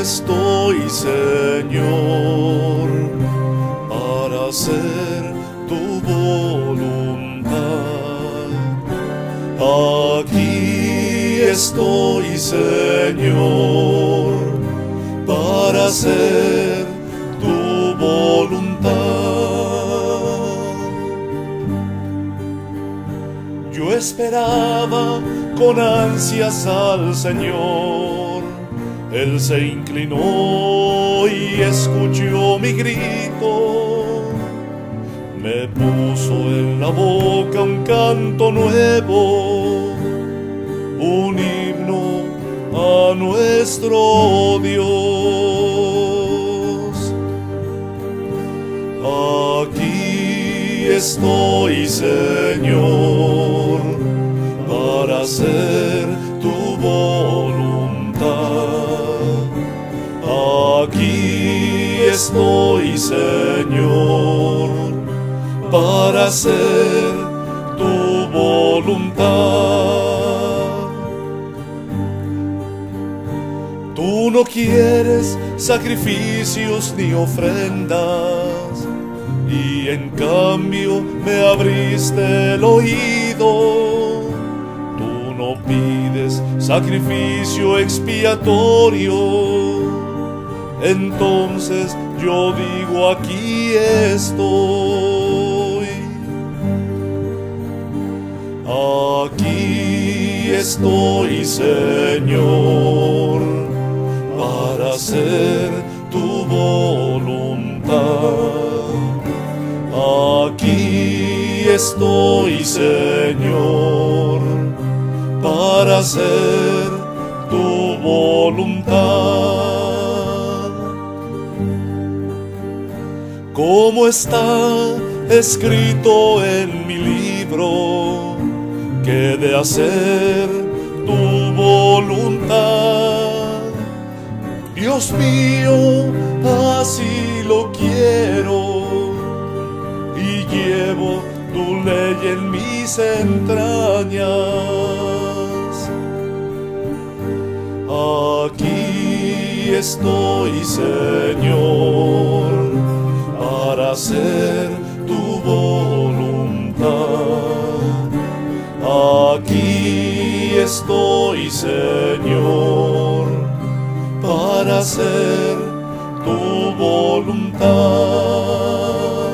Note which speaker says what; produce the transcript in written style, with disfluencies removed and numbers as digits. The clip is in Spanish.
Speaker 1: estoy, Señor, para hacer tu voluntad. Aquí estoy, Señor, para hacer tu voluntad. Yo esperaba con ansias al Señor. Él se inclinó y escuchó mi grito. Me puso en la boca un canto nuevo, un himno a nuestro Dios. Aquí estoy, Señor, para hacer tu voluntad. Aquí estoy, Señor, para hacer tu voluntad. Tú no quieres sacrificios ni ofrendas, y en cambio me abriste el oído. Tú no pides sacrificio expiatorio. Entonces yo digo, aquí estoy. Aquí estoy, Señor, para hacer tu voluntad. Aquí estoy, Señor, para hacer tu voluntad. Como está escrito en mi libro, que de hacer tu voluntad. Dios mío, así lo quiero, y llevo tu ley en mis entrañas. Aquí estoy, Señor, para hacer tu voluntad. Aquí estoy, Señor, para hacer tu voluntad.